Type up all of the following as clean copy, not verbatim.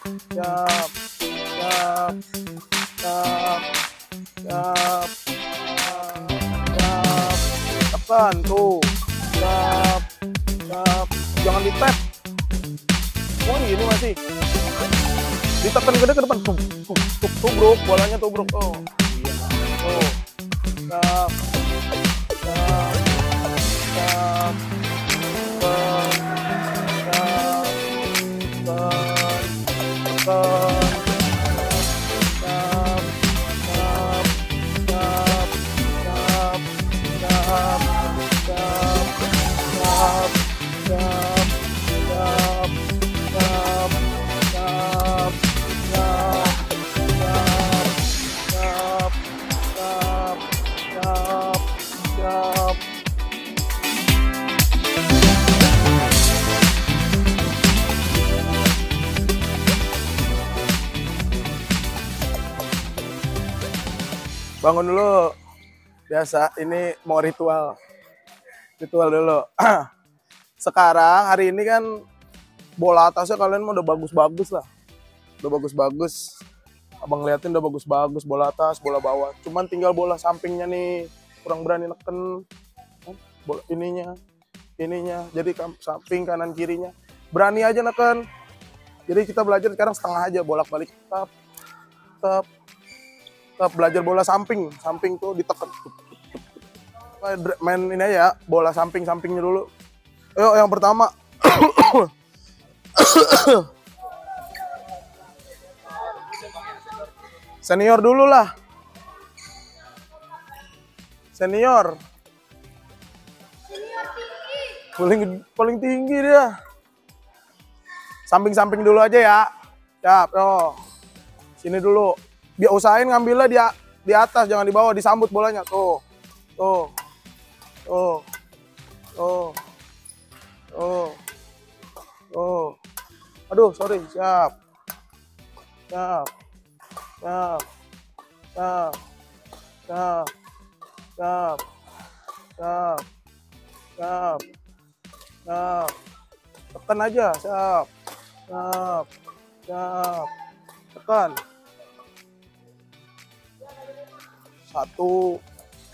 siap, siap, siap, siap, siap, tekan tuh, siap, siap, jangan di tap. Oh ini masih ditekan ke depan, tubruk bolanya, tubruk tuh, tuh, siap, siap, siap, bangun dulu. Biasa, ini mau ritual dulu. Sekarang hari ini kan bola atasnya kalian mah udah bagus-bagus lah, udah bagus-bagus. Abang liatin udah bagus-bagus bola atas, bola bawah. Cuman tinggal bola sampingnya nih kurang berani neken. Bola ininya. Jadi samping kanan kirinya berani aja neken. Jadi kita belajar sekarang setengah aja, bolak-balik tap, tap, tap. Belajar bola samping tuh ditekan. Main ini aja, bola sampingnya dulu. Ayo yang pertama. Senior dulu lah. Senior. Paling tinggi dia. Samping dulu aja ya. Siap, yo. Sini dulu. Biar usahain ngambilnya di atas, jangan di bawah, disambut bolanya. Tuh. Tuh. Tuh. Tuh. Tuh. Tuh. Aduh, sorry. Siap. Siap. Siap. Siap. Siap. Siap. Siap. Siap. Siap. Tekan aja. Siap. Siap. Siap. Tekan. 1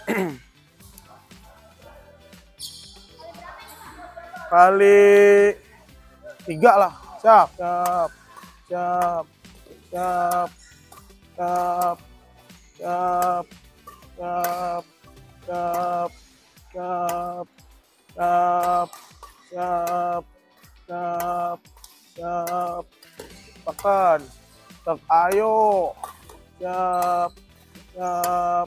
kali 3 lah. Siap. Siap. Siap. Siap. Siap. Siap. Siap. Siap. Siap. Siap. Siap. Siap. Siap. Tekan. Ayo. Siap. Siap.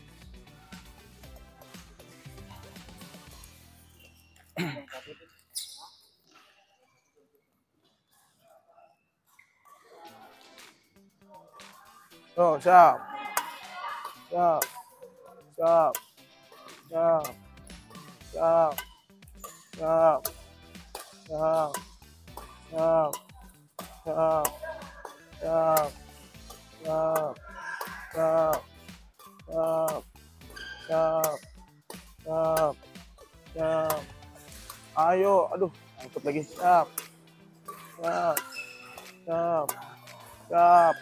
Oh, siap. Siap. Siap. Siap. Siap. Siap. Siap. Siap. Siap. Siap. Siap. Siap. Siap. Siap. Siap. Siap. Ayo, aduh, angkut lagi. Siap. Siap. Siap. Siap.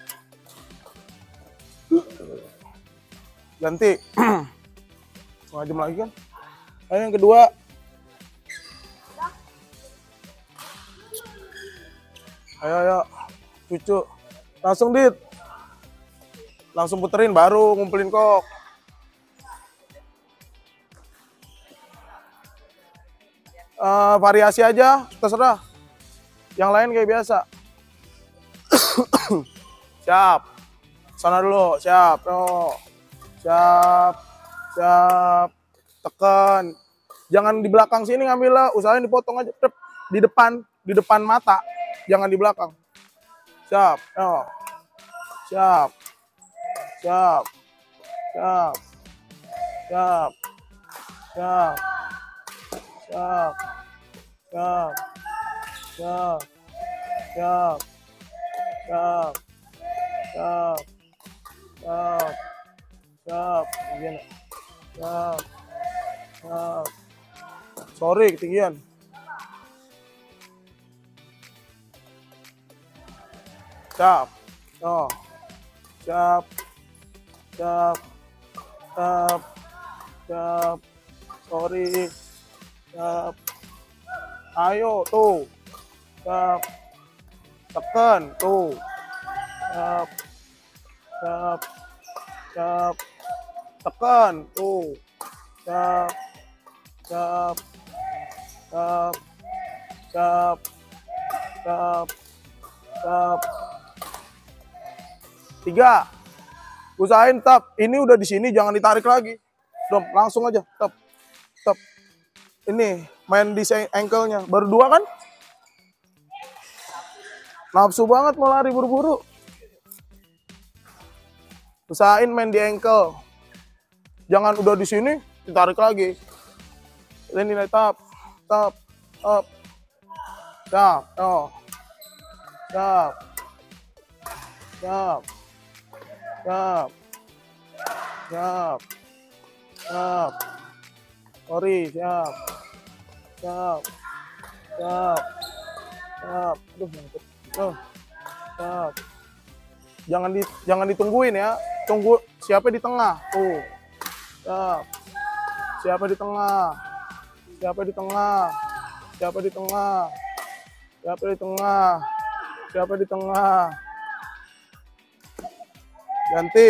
Ganti. Setengah jam lagi kan. Ayo yang kedua. Ayo. Cucu. Langsung, Dit. Langsung puterin, baru ngumpulin kok. Variasi aja, terserah. Yang lain kayak biasa. Siap. Sana dulu, siap. Oh. Siap. Siap. Tekan. Jangan di belakang sini ngambilnya, usahain dipotong aja. Di depan mata. Jangan di belakang. Siap. Oh. Siap. Siap. Siap. Siap. Siap. Siap. Siap. Siap. Siap. Siap. Siap. Siap. Siap. Ketinggian. Siap. Siap. Sorry, ketinggian. Siap. Oh. Siap. Siap. Siap. Siap. Sorry. Siap. Ayo tuh. Siap. Tekan tuh. Siap. Siap. Siap. Tekan tuh. Siap. Siap. Siap. Siap. Siap. Siap. 3. Usahain tap. Ini udah di sini, jangan ditarik lagi. Dom, langsung aja. Tap. Tap. Ini main di ankle-nya. Baru 2 kan? Nafsu banget mau lari buru-buru. Usahain main di ankle. Jangan udah di sini ditarik lagi. Ini tap. Tap. Up. Siap. Oh. Siap. Siap. Siap. Siap. Siap. Sorry, siap. Siap. Siap. Siap. Aduh, nyangkut. Oh. Siap. Jangan ditungguin ya. Tunggu siapa di tengah. Tuh. Siap. Siapa di tengah? Siapa di tengah? Siapa di tengah? Siapa di tengah? Siapa di tengah? Ganti.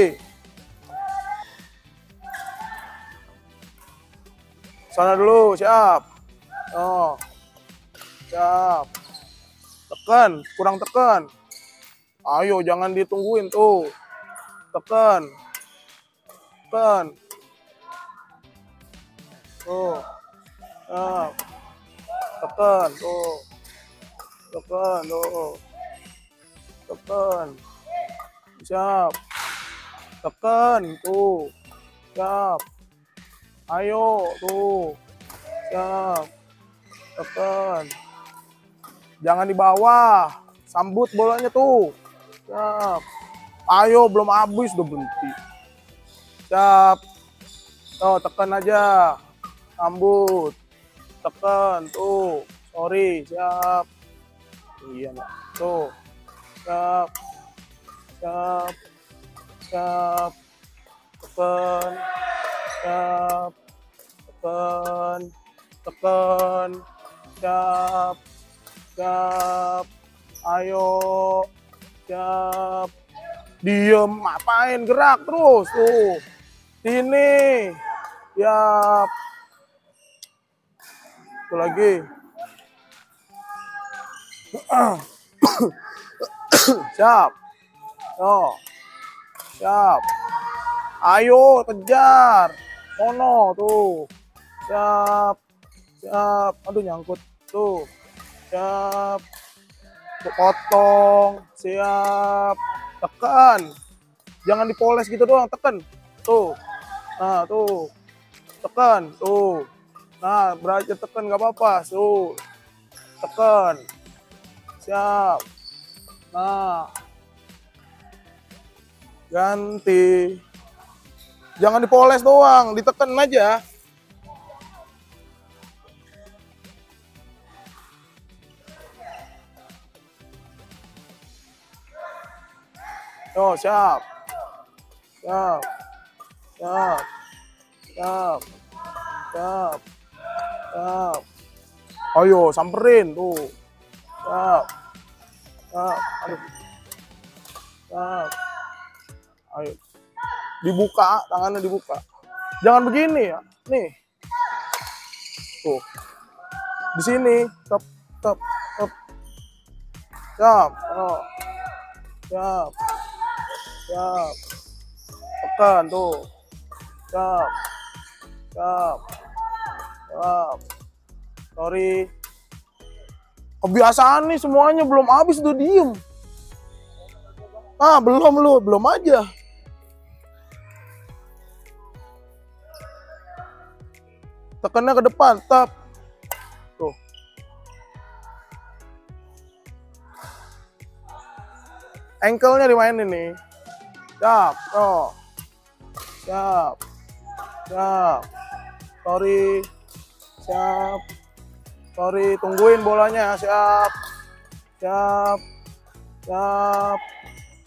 Sana dulu, siap. Oh. Siap. Tekan, kurang tekan. Ayo, jangan ditungguin tuh. Tekan. Tekan. Tuh. Siap. Tekan, tuh. Tekan, tuh. Tekan. Siap. Tekan, tuh. Siap. Ayo, tuh. Siap. Tekan. Jangan di bawah. Sambut bolanya tuh. Siap. Ayo, belum habis udah berhenti. Siap. Oh, tekan aja. Sambut. Tekan, tuh. Sorry, siap. Iya, Mbak. Tuh. Siap. Siap. Siap. Tekan. Siap. Tekan. Tekan. Siap. Siap. Ayo. Siap. Diem, ngapain? Gerak terus. Tuh. Ini. Siap. Itu lagi. Siap. Oh. Siap. Ayo kejar. Sono tuh. Siap. Siap. Aduh, nyangkut. Tuh. Siap. Potong. Siap. Tekan. Jangan dipoles gitu doang, tekan. Tuh. Nah, tuh. Tekan. Tuh. Nah, beraja tekan nggak apa-apa. Tuh. Tekan. Siap. Nah. Ganti. Jangan dipoles doang, ditekan aja. Oh, siap. Siap. Siap. Siap. Siap. Siap. Ayo, samperin tuh. Siap. Siap. Aduh. Siap. Ayo. Dibuka, tangannya dibuka. Jangan begini ya. Nih. Tuh. Di sini. Tep, tep, tep. Siap. Oh. Siap. Siap. Tekan tuh. Siap. Siap. Siap. Sorry. Kebiasaan nih semuanya belum habis udah diem. Ah, belum aja. Tekannya ke depan, tap. Tuh. Ankle-nya dimainin nih. Siap. Oh. Siap. Siap. Sorry. Siap. Sorry, tungguin bolanya. Siap. Siap. Siap.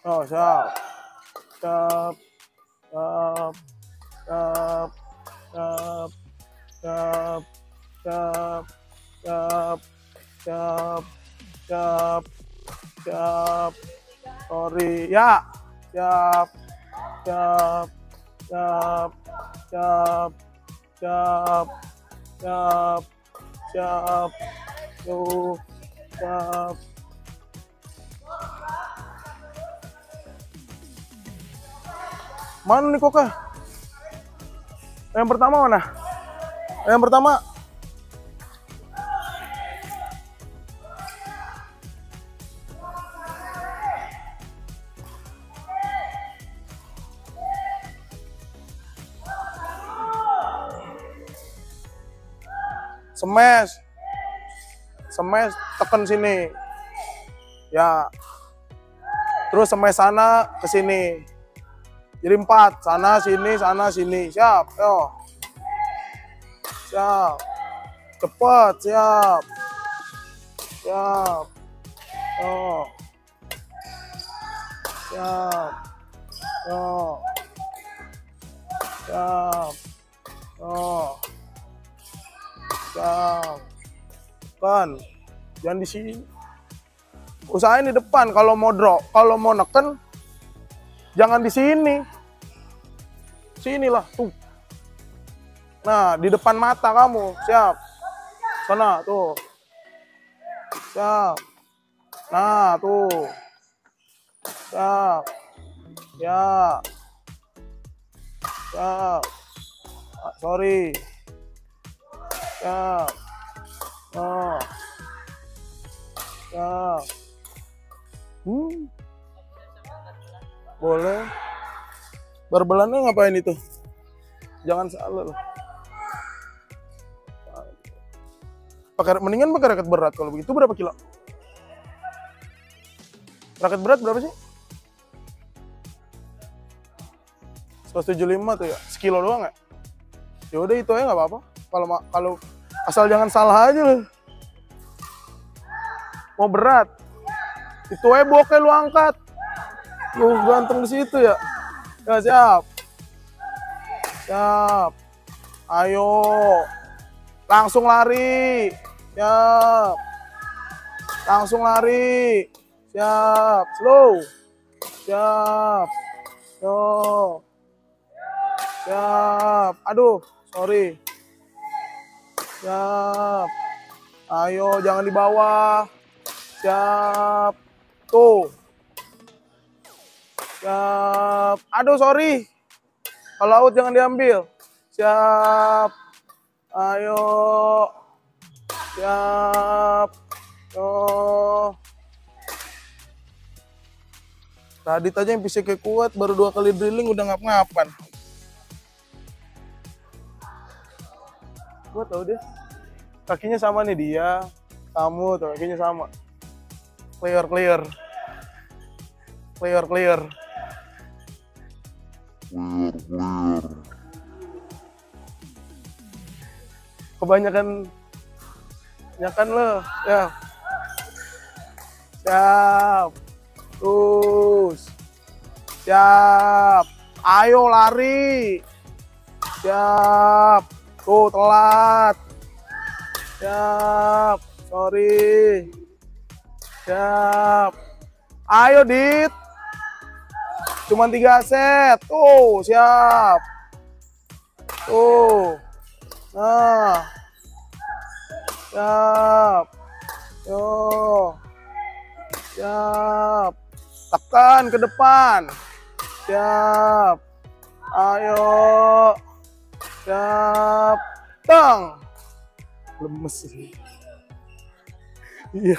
Oh, siap. Siap. Siap. Siap. Siap. Siap. Siap. Siap. Siap. Siap. Siap. Sorry. Ya. Siap. Siap. Siap. Siap. Siap. Siap. Siap. Tuh. Siap. Mana nih koknya? Yang pertama mana? Yang pertama. Smash. Smash, tekan sini. Ya. Terus smash sana ke sini. Jadi 4, sana sini. Siap, yo. Siap. Cepat, siap. Siap. Yo. Siap. Yo. Siap. Yo. Siap. Kan. Jangan di sini. Usahain di depan kalau mau drop, kalau mau neken jangan di sini. Sinilah tuh. Nah, di depan mata kamu. Siap. Sana tuh. Siap. Nah, tuh. Siap. Ya. Siap. Ah, sorry. Siap. Oh. Siap. Boleh. Berbelannya ngapain itu? Jangan salah loh. Mendingan pakai raket berat kalau begitu. Berapa kilo? Raket berat berapa sih? 175 tuh ya. Sekilo doang ya? Ya udah itu aja nggak apa-apa. Kalau asal jangan salah aja loh. Mau berat. Itu aja bokeh lu angkat. Lu ganteng di situ ya. Ya siap. Siap. Ayo. Langsung lari. Siap. Langsung lari. Siap. Slow. Siap. Yo. Siap. Aduh, sorry. Siap. Ayo, jangan di bawah. Siap. Tuh. Siap. Aduh, sorry. Kalau out jangan diambil. Siap. Ayo. Siap. Oh. Tadi aja yang fisiknya kuat, baru 2 kali drilling udah ngap-ngapan. Gue tau deh. Kakinya sama nih dia. Kamu tuh kakinya sama. Clear. Kebanyakan lo. Ya. Siap. Terus. Siap. Ayo lari. Siap. Tuh telat. Siap. Sorry. Siap. Ayo Dit. Cuman 3 set. Tuh, siap. Tuh. Nah. Siap. Yo. Siap. Tekan ke depan. Siap. Ayo. Siap. Tang. Lemes sih. Iya.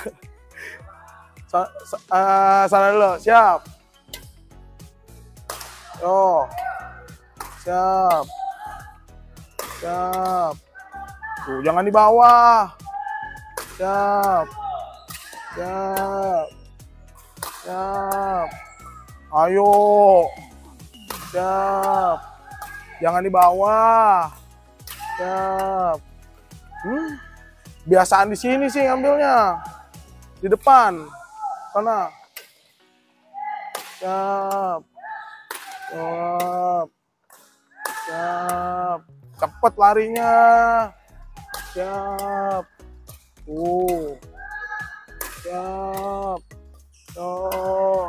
Sana dulu. Siap. Yo. Siap. Siap. Tuh, jangan di bawah. Siap. Siap. Siap. Ayo. Siap. Jangan di bawah. Siap. Biasaan di sini sih ngambilnya. Di depan. Sana. Siap. Siap. Siap. Cepet larinya. Siap. Siap. Oh.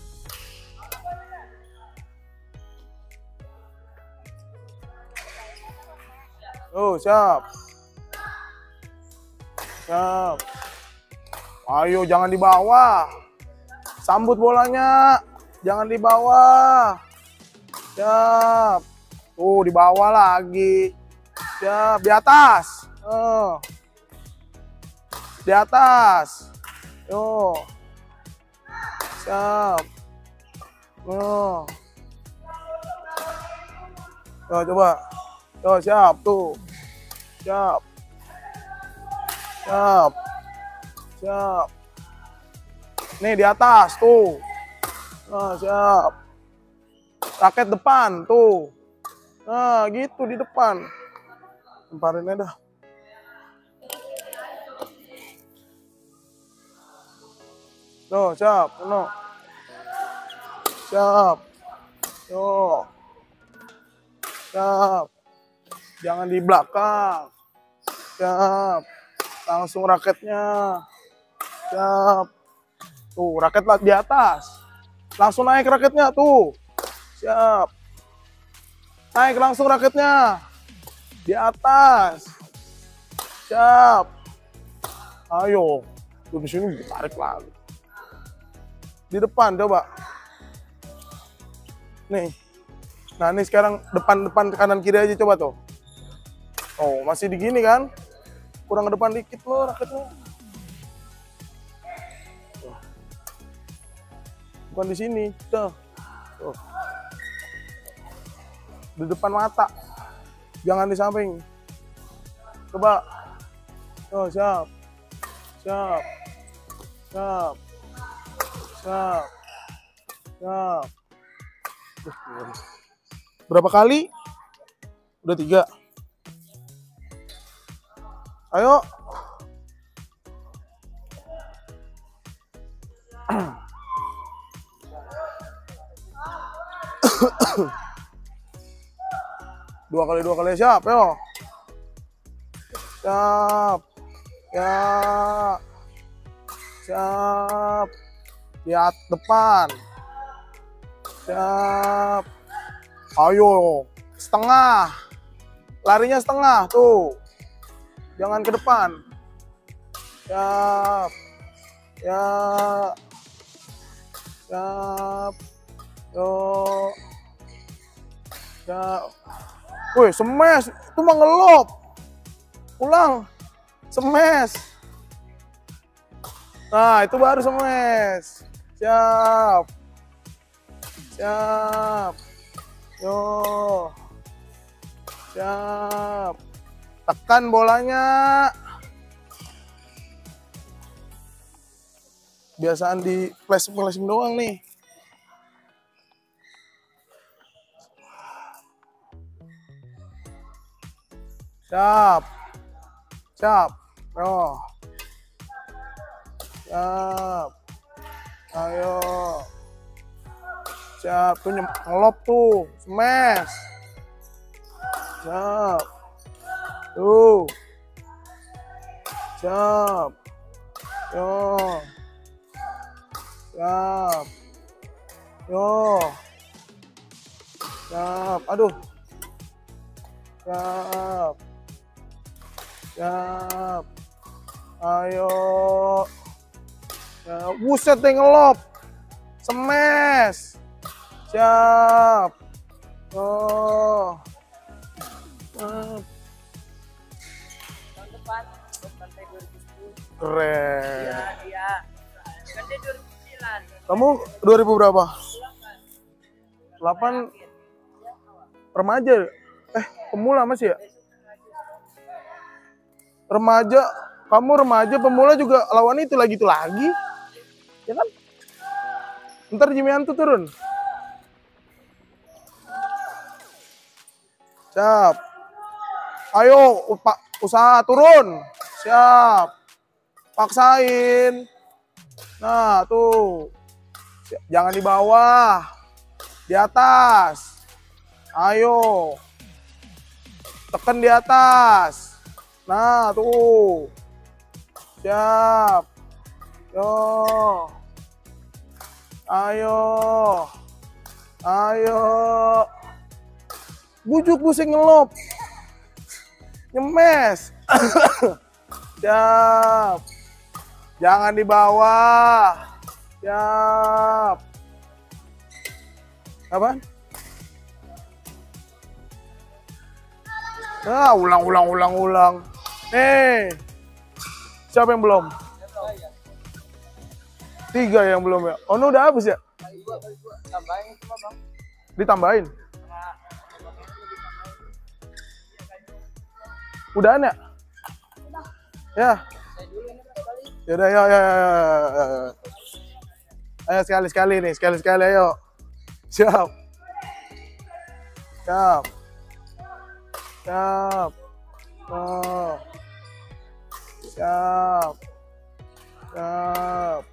Siap. Siap. Ayo, jangan di bawah. Sambut bolanya. Jangan di bawah. Siap. Di bawah lagi. Siap. Di atas. Di atas. Yo. Siap. Coba. Siap tuh. Siap. Siap. Siap. Nih di atas tuh. Siap. Raket depan tuh. Nah, gitu di depan. Lemparin aja dah. Siap. Siap. Siap. Jangan di belakang. Siap. Langsung raketnya. Siap. Tuh, raket di atas. Langsung naik raketnya tuh. Siap. Naik langsung raketnya. Di atas. Siap. Ayo. Tuh di sini tarik lagi. Di depan coba. Nih. Nah, ini sekarang depan kanan kiri aja coba tuh. Masih di gini kan? Kurang ke depan dikit loh raketnya. Bukan di sini. Tuh. Di depan mata. Jangan di samping. Coba. Siap. Siap. Siap. Siap. Siap. Berapa kali? Udah 3. Ayo. Dua kali siap, yo. Siap. Ya. Siap. Lihat depan. Siap. Ayo. Setengah. Larinya setengah tuh. Jangan ke depan. Siap. Ya. Siap. Yo. Siap. Woi, smash. Itu mah ngelop. Ulang. Smash. Nah, itu baru smash. Siap. Siap. Yo. Siap. Tekan bolanya. Biasaan di flashing doang nih. Siap. Siap. Yo. Siap. Ayo. Siap. Tuh ngelop tuh. Smash. Siap. Tuh. Siap. Yo. Siap. Yo. Siap. Aduh. Siap. Siap. Ayo. Siap. Buset deh ngelop. Smash. Siap. Oh. Tahun depan sampai 2010. Keren. Iya. Kan dia 2009. Kamu 2000 berapa? 8 remaja. Pemula masih ya? Remaja, kamu remaja pemula juga lawan itu lagi. Ya kan? Ntar Jimianto turun. Siap. Ayo, usaha turun. Siap. Paksain. Nah, tuh. Jangan di bawah. Di atas. Ayo. Tekan di atas. Nah, tuh. Siap. Yo. Ayo. Ayo. Bujuk pusing ngelop. Nyemes. Siap. Jangan di bawah. Siap. Apaan? Ah, ulang. Nih. Siapa yang belum? 3 yang belum ya? Oh, udah habis ya? Tambahin cuma bang. Ditambahin? Udahan ya? Ya. Yaudah, ya. Ayo sekali-sekali nih, sekali-sekali ayo. Siap. Siap. Siap. Oh. Siap. Siap.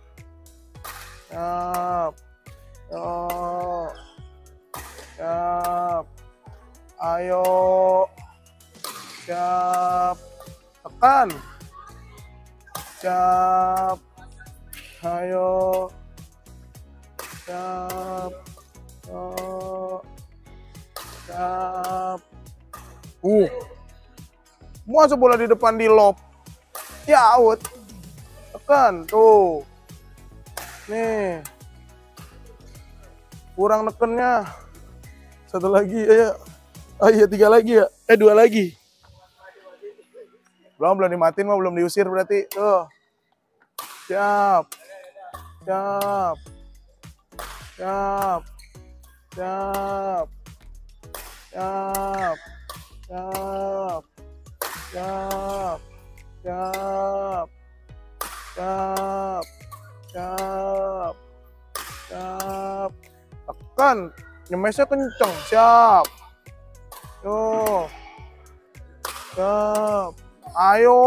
Siap. Oh. Siap. Ayo. Siap. Tekan. Siap. Ayo. Siap. Oh. Siap. Masa bola di depan di lob. Ya out. Tekan tuh. Nih. Kurang nekennya. Satu lagi ayo. Oh iya 3 lagi ya. 2 lagi. Belum dimatiin mah, belum diusir berarti. Tuh. Siap. Siap. Siap. Siap. Siap. Siap. Siap. Siap. Siap. Siap. Siap. Tekan. Nyemesnya kenceng. Siap. Tuh. Siap. Ayo.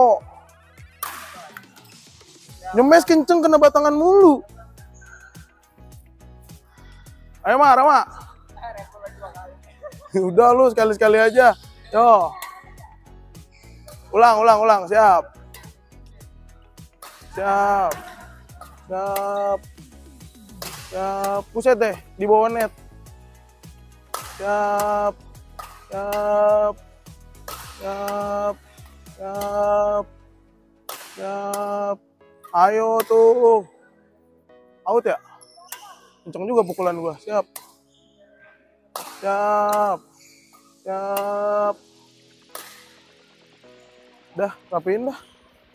Nyemes kenceng kena batangan mulu. Ayo Mak, Rama. Udah lu sekali-sekali aja. Yo. Ulang. Siap. Siap. Siap. Siap. Puset deh di bawah net. Siap. Siap. Siap. Siap. Siap. Ayo tuh. Out ya? Kenceng juga pukulan gua. Siap. Siap. Siap. Dah, rapiin dah.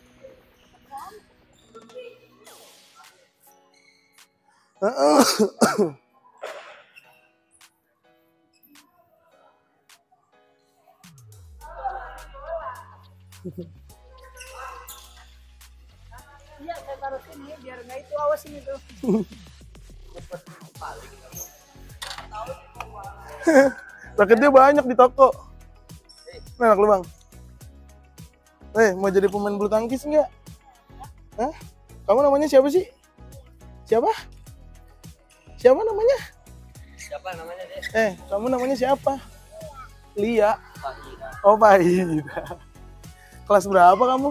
Iya, saya taruh sini biar nggak itu, awasin itu. Raketnya banyak di toko. Enak lu Bang. Mau jadi pemain bulu tangkis nggak? Hah? Kamu namanya siapa sih? Siapa? Siapa namanya? Siapa namanya deh? Kamu namanya siapa? Lia. Pak Ida. Oh, Pak Ida. Kelas berapa kamu?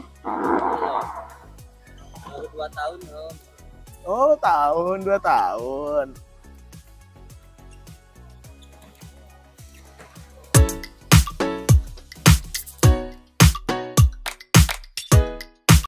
2 tahun om. Oh, 2 tahun.